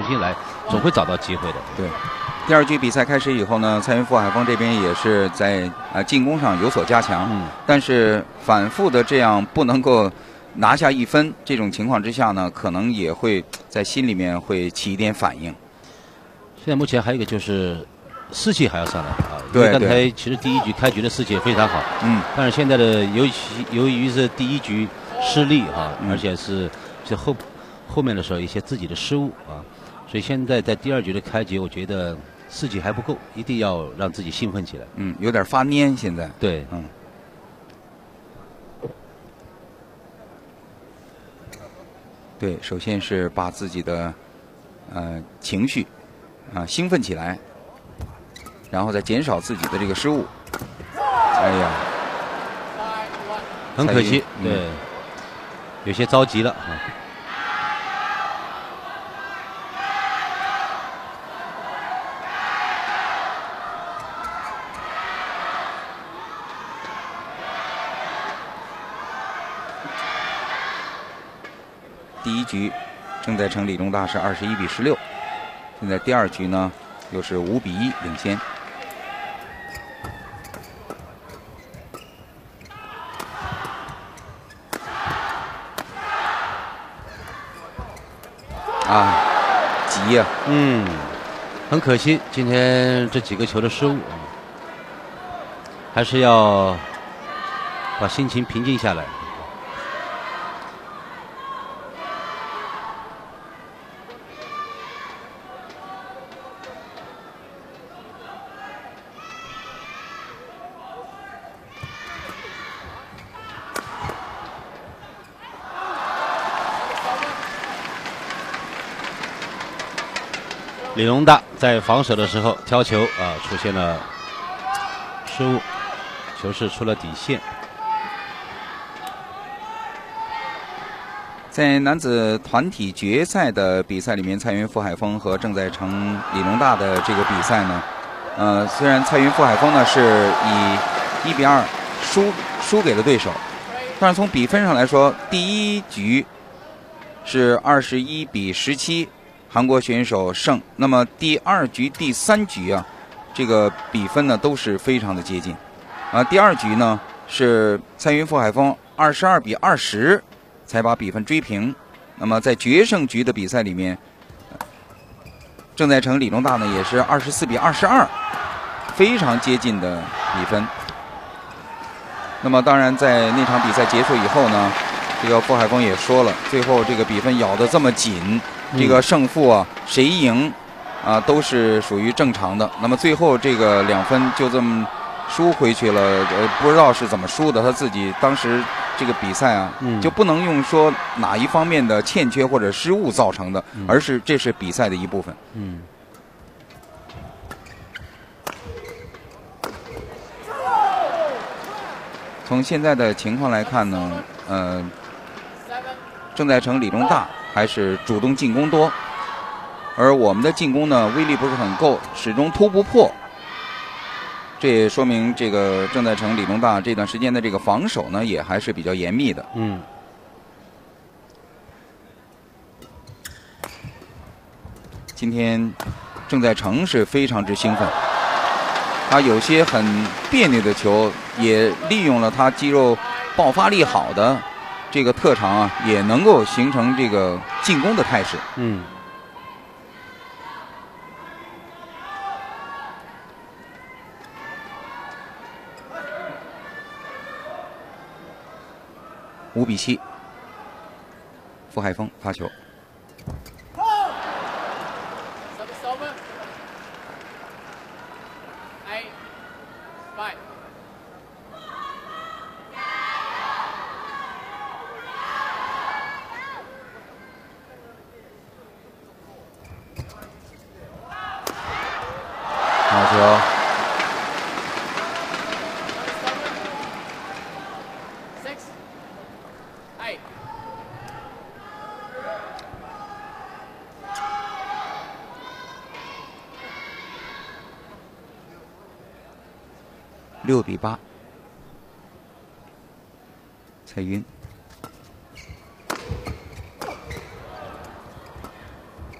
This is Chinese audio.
新来，总会找到机会的。 对。第2局比赛开始以后呢，蔡云富海峰这边也是在进攻上有所加强，但是反复的这样不能够拿下1分这种情况之下呢，可能也会在心里面会起一点反应。 现在目前还有一个就是士气还要上来啊， 对， 因为刚才其实第1局开局的士气也非常好，但是现在的由于是第1局失利啊，而且是后面的时候一些自己的失误啊，所以现在在第2局的开局，我觉得士气还不够，一定要让自己兴奋起来。 有点发蔫现在。 对， 对，首先是把自己的情绪兴奋起来，然后再减少自己的这个失误。哎呀， 很可惜，对，有些着急了啊。 第1局，郑在成理中大是21比16，现在第2局呢又是5比1领先。急呀！ 很可惜，今天这几个球的失误，还是要把心情平静下来。李龙大在防守的时候挑球出现了失误，球是出了底线。 在男子团体决赛的比赛里面，蔡云富海峰和郑在成李龙大的这个比赛呢，虽然蔡云富海峰呢是以1比2输给了对手，但是从比分上来说，第1局是21比17。韩国选手胜，那么第2局、第3局这个比分呢都是非常的接近。第2局呢是蔡云富海峰22比20才把比分追平。那么在决胜局的比赛里面，郑在成李龙大呢也是24比22，非常接近的比分。那么当然在那场比赛结束以后呢，这个富海峰也说了，最后这个比分咬得这么紧。这个胜负谁赢都是属于正常的。那么最后这个2分就这么输回去了，不知道是怎么输的。他自己当时这个比赛就不能用说哪一方面的欠缺或者失误造成的，而是这是比赛的一部分。从现在的情况来看呢，郑在成李龙大还是主动进攻多，而我们的进攻呢威力不是很够，始终突不破。这也说明这个郑在成李龙大这段时间的这个防守呢也还是比较严密的。今天郑在成是非常之兴奋，他有些很别扭的球也利用了他肌肉爆发力好的这个特长也能够形成这个进攻的态势。5比7，傅海峰发球。好球！6比8，蔡云。